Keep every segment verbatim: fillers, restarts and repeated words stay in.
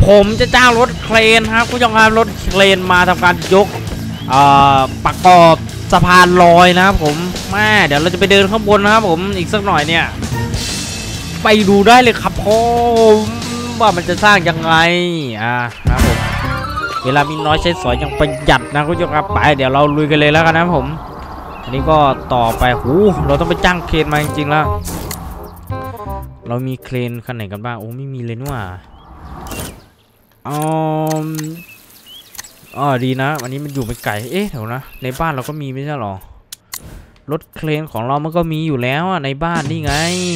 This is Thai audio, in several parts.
ผมจะจ้างรถเครนครับผู้ชมครับรถเครนมาทำการยกประกอบสะพานลอยนะครับผมแม่เดี๋ยวเราจะไปเดินข้างบนนะครับผมอีกสักหน่อยเนี่ยไปดูได้เลยครับผมว่ามันจะสร้างยังไงอ่าครับผมเวลามีน้อยใช้สอยยังประหยัดนะคุณผู้ชมครับไปเดี๋ยวเราลุยกันเลยแล้วกันนะผมอันนี้ก็ต่อไปหูเราต้องไปจ้างเครนมาจริงๆแล้วเรามีเครนคันไหนกันบ้างโอ้ไม่มีเลยนี่หว่าอ๋ออ๋อดีนะวันนี้มันอยู่ไม่ไกลเอ๊ะเดี๋ยวนะในบ้านเราก็มีไม่ใช่หรอรถเครนของเรามันก็มีอยู่แล้วในบ้านนี่ไง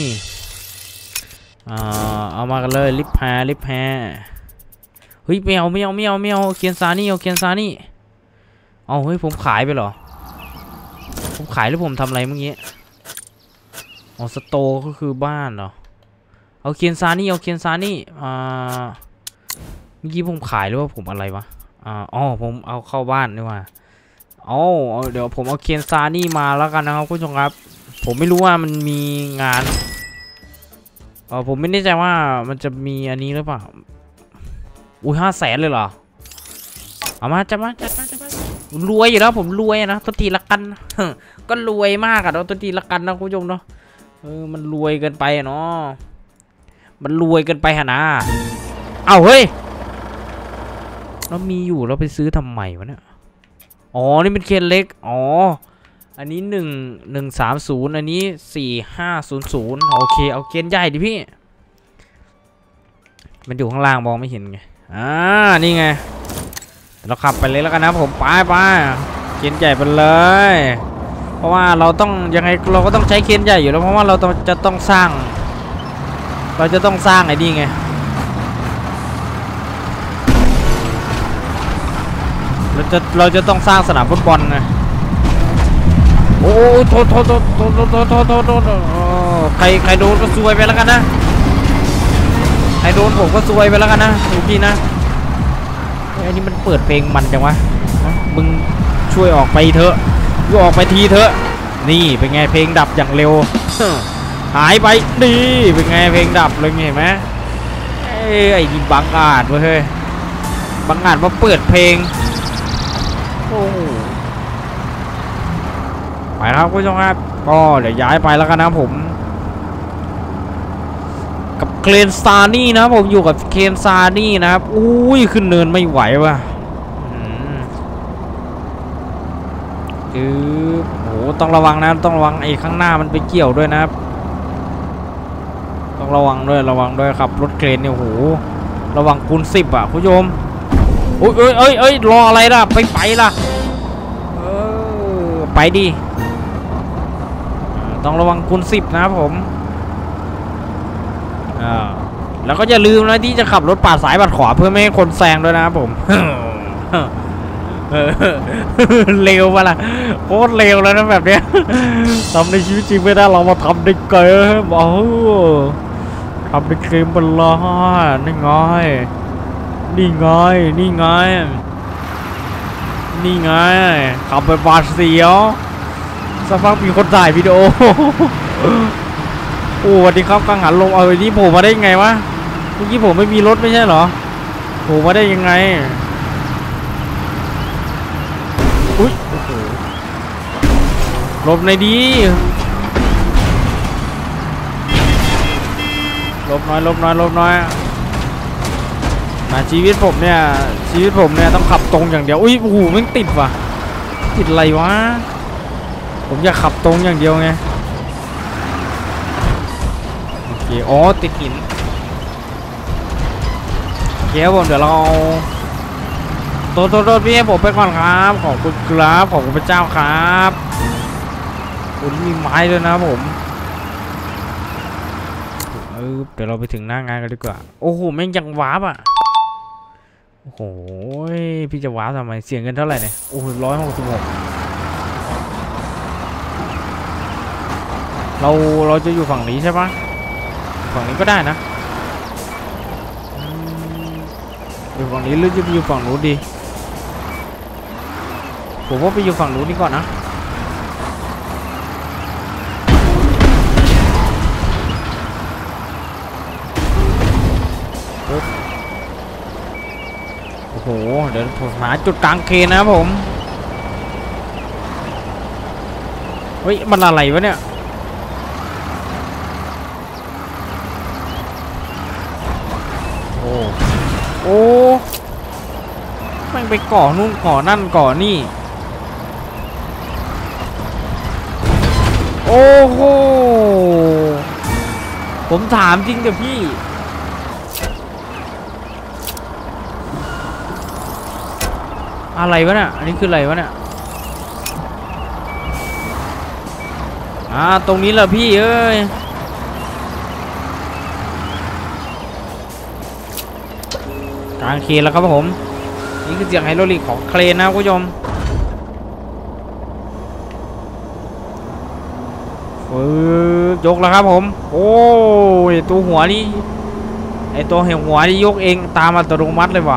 อ่าเอามากันเลยลิฟต์แพรลิฟต์แพรเฮ้ยไม่เอาไม่เอาไม่เอาไม่เอาเคียนซานี่เอาเคียนซานี่เอาเฮ้ยผมขายไปเหรอผมขายหรือผมทำอะไรเมื่อกี้อ๋อสโตร์ก็คือบ้านเหรอเอาเคียนซานี่เอาเคียนซานี่อ่าเมื่อกี้ผมขายหรือว่าผมอะไรวะอ่าอ๋อผมเอาเข้าบ้านนี่ว่าอ๋อเดี๋ยวผมเอาเคียนซานี่มาแล้วกันนะครับคุณผู้ชมครับผมไม่รู้ว่ามันมีงานอ๋อผมไม่แน่ใจว่ามันจะมีอันนี้หรือเปล่าอุ้ยห้าแสนเลยเหรอเอามาจะมาจะมาจะมารวยอยู่แล้วผมรวยนะตัวทีละกันก็รวยมากอะเนาะตัวทีละกันนะคุณผู้ชมเนาะเออมันรวยเกินไปเนาะมันรวยเกินไปหะนะเอาเฮ้ยเรามีอยู่เราไปซื้อทำไมวะเนี่ยอ๋อนี่เป็นเคนเล็กอ๋ออันนี้หนึ่งหนึ่งสามศูนย์อันนี้สี่ห้าศูนย์ศูนย์โอเคเอาเคนใหญ่ดิพี่มันอยู่ข้างล่างมองไม่เห็นไงอ่านี่ไงเราขับไปเลยแล้วกันนะผมไปไปเคนใหญ่ไปเลยเพราะว่าเราต้องยังไงเราก็ต้องใช้เคนใหญ่อยู่แล้วเพราะว่าเราจะต้องสร้างเราจะต้องสร้างไอ้นี่ไงเราจะเราจะต้องสร้างสนามฟุตบอลไงโอ้โทษโทษโทษโทษโทษโทษโทษโทษใครใครโดนก็ซวยไปแล้วกันนะใครโดนผมก็ซวยไปแล้วกันนะทุกทีนะไอ้นี่มันเปิดเพลงมันจังวะมึงช่วยออกไปเถอะช่วยออกไปทีเถอะนี่เป็นไงเพลงดับอย่างเร็วหายไปดีเป็นไงเพลงดับเลยเห็นไหมไอ้ไอ้นี่บังอาจเว้ยบังอาจมาเปิดเพลงโอ้ไปครับคุณผู้ชมครับก็เดี๋ยวย้ายไปแล้วกันนะผมกับเครนซานี่นะผมอยู่กับเครนซานี่นะครับอุ้ยขึ้นเนินไม่ไหวว่ะคือโหต้องระวังนะต้องระวังไอ้ข้างหน้ามันไปเกี่ยวด้วยนะครับต้องระวังด้วยระวังด้วยครับรถเครนเนี่ยโหระวังคูณสิบอ่ะคุณผู้ชมโอ้ยเอ้ยเอ้ยเอ้ยรออะไรล่ะไปไปล่ะเออไปดิต้องระวังคูณสิบนะครับผมอ่าแล้วก็อย่าลืมนะที่จะขับรถปาดซ้ายปาดขวาเพื่อไม่ให้คนแซงด้วยนะครับผมเร็วมาละโคตรเร็วแล้วนะแบบเนี้ยทำในชีวิตจริงไม่ได้เรามาทำในเกมโอ้ทำในเกมเป็นล้อนี่ไงนี่ไงนี่ไงนี่ไงขับไปบาดเสียวสักพักมีคนถ่ายวิดีโอโอ้สวัสดีครับกังหันลมเอาไอ้นี่โผล่มาได้ยังไงวะเมื่อกี้ผมไม่มีรถไม่ใช่เหรอโผล่มาได้ยังไงอุ้ยโอ้โหหลบในดีหลบน้อยหลบน้อยหลบน้อยนะชีวิตผมเนี่ยชีวิตผมเนี่ยต้องขับตรงอย่างเดียวอุ้ยโอ้โหมันติดว่ะติดอะไรวะผมอยากขับตรงอย่างเดียวไงโอเคอ๋อติดหินโอเคครับผมเดี๋ยวเราโทษโทษโทษพี่ให้ผมไปก่อนครับขอบคุณครับขอบคุณพระเจ้าครับคุณมีไม้ด้วยนะผมเออเดี๋ยวเราไปถึงหน้างานกันดีกว่าโอ้โหแม่งยังวาร์ปอ่ะโอ้โหพี่จะวาร์ปทำไมเสียเงินเท่าไหร่เนี่ยโอ้โหร้อยหกสิบหกเราเราจะอยู่ฝั่งนี้ใช่ปะฝั่งนี้ก็ได้นะอยู่ฝั่งนี้หรือจะไปอยู่ฝั่งนู้นดีผมว่าไปอยู่ฝั่งนู้นดีก่อนนะโอ้โหเดี๋ยวผมหาจุดกลางเคนนะครับผมเฮ้ยมันอะไรวะเนี่ยโอ้โอ้แม่งไปก่อนู่นก่อนั่นก่อนี่โอ้โหผมถามจริงเดี๋ยวพี่อะไรวะเนี่ยอันนี้คืออะไรวะเนี่ยอ่าตรงนี้แหละพี่เอ้ยกลางเคนแล้วครับผมนี่คือเสียงไฮดรอลิกของเครนนะคุณผู้ชมฝึกยกแล้วครับผมโอ้ยตัวหัวนี่ไอตัวเหี่ยวหัวนี่ยกเองตามอัตโนมัติเลยว่ะ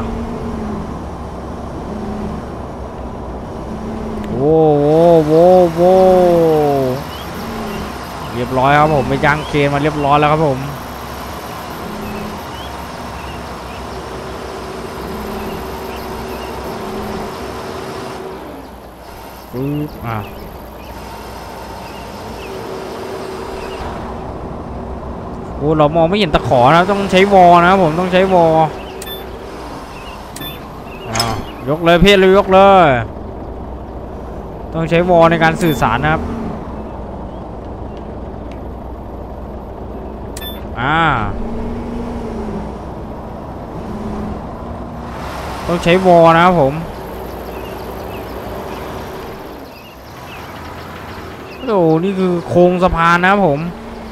โว้โว้โว้โว้เรียบร้อยครับผมไปย่างเคนมาเรียบร้อยแล้วครับผมปึ๊บอ่ะโอ้เรามองไม่เห็นตะขอนะต้องใช้วอนะผมต้องใช้วออ่ายกเลยเพ่เลยยกเลยต้องใช้วอในการสื่อสารนะครับอ่าต้องใช้วอนะครับผมโอ้นี่คือโครงสะพานนะครับผม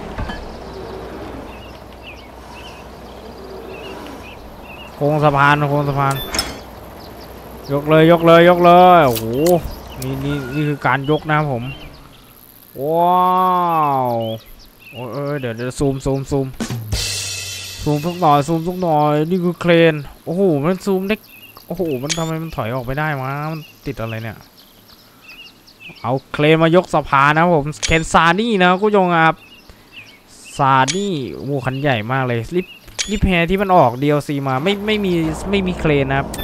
โครงสะพานโครงสะพานยกเลยยกเลยยกเลยโอ้โหนี่นี่นี่คือการยกนะครับผมว้าวโอ้เออเดี๋ยวเดี๋ยวซูมซูมซูมซูมทุกหน่อยซูมทุกหน่อยนี่คือเครนโอ้โหมันซูมได้โอ้โหมันทำไมมันถอยออกไปได้วะมันติดอะไรเนี่ยเอาเครนมายกสะพานนะผมเคนซานี่นะคุณผู้ชมครับซานี่โอ้คันใหญ่มากเลยรีบรีบแพรที่มันออก ดี แอล ซี มาไม่ไม่มีไม่มีเครนนะครับ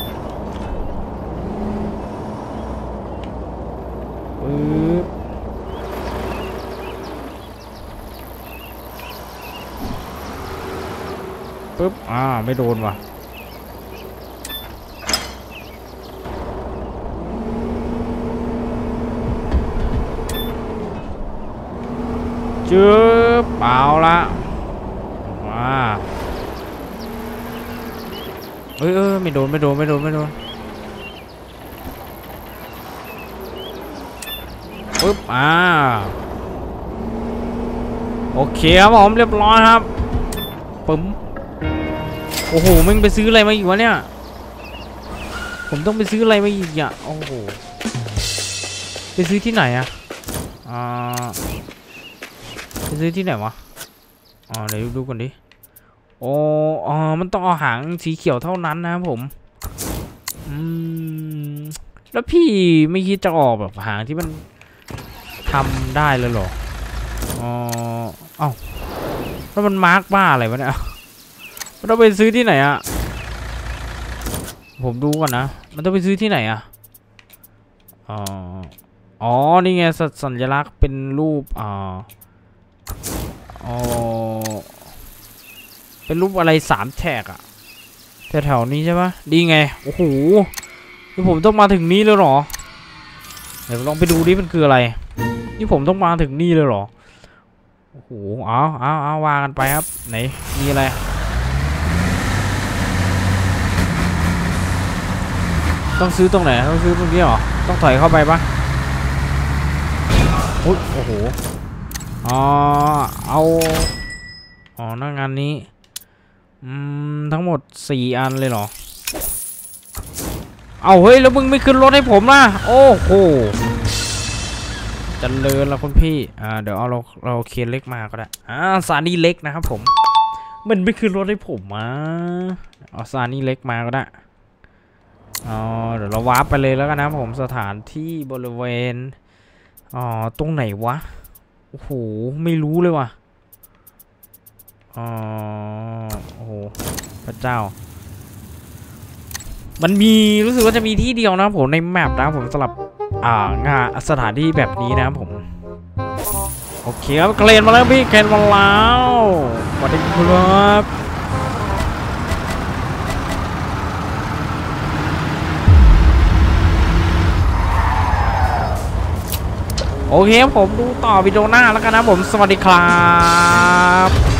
ปึ๊บปึ๊บอ่าไม่โดนว่ะจืบเปล่าละมาเออเออไม่โดนไม่โดนไม่โดนไม่โดนปึ๊บอ่าโอเคครับผมเรียบร้อยครับปึ๊มโอ้โหมึงไปซื้ออะไรมาอีกวะเนี่ยผมต้องไปซื้ออะไรมาอีกอ่ะโอ้โหไปซื้อที่ไหนอ่ะอ่าไปซื้อที่ไหนวะอ๋อเดี๋ยวดูก่อนดิโอ้อ๋อมันต้องเอาหางสีเขียวเท่านั้นนะครับผมอืมแล้วพี่ไม่คิดจะออกแบบหางที่มันทำได้เลยเหรออ๋อเอ้าแล้วมันมาร์กบ้าอะไรวะเนี่ยมันต้องไปซื้อที่ไหนอะผมดูก่อนนะมันต้องไปซื้อที่ไหนอะอ๋ออ๋อนี่ไงสัญลักษณ์เป็นรูปอ่าอ๋อเป็นรูปอะไรสามแฉกอะแถวๆนี้ใช่ปะดีไงโอ้โหนี่ผมต้องมาถึงนี่เลยเหรอเดี๋ยวลองไปดูดิมันคืออะไรนี่ผมต้องมาถึงนี่เลยเหรอโอ้โหเอาเอาเอาวางกันไปครับไหนมีอะไรต้องซื้อตรงไหนต้องซื้อตรงนี้เหรอต้องถอยเข้าไปปะอุ๊ยโอ้โหอ๋อเอาอ๋อหน้างานนี้อืมทั้งหมดสี่อันเลยเหรอเอาเฮ้ยแล้วมึงไม่ขึ้นรถให้ผมล่ะโอ้โหจันเลินละคุณพี่อ่าเดี๋ยวเอาเราเราเคนเล็กมาก็ได้อ่าซานี่เล็กนะครับผมมันไม่ขึ้นรถให้ผมมาเอาซานี่เล็กมาก็ได้อ๋อเดี๋ยวเราวาร์ปไปเลยแล้วกันนะผมสถานที่บริเวณอ๋อตรงไหนวะโอ้โหไม่รู้เลยว่ะอ๋อโอ้โหพระเจ้ามันมีรู้สึกว่าจะมีที่เดียวนะผมในแมปนะผมสำหรับอ่างานสถานที่แบบนี้นะผมโอเคครับเคลนมาแล้วพี่เคลนมาแล้วสวัสดีครับโอเคผมดูต่อวิดีโอหน้าแล้วกันนะผมสวัสดีครับ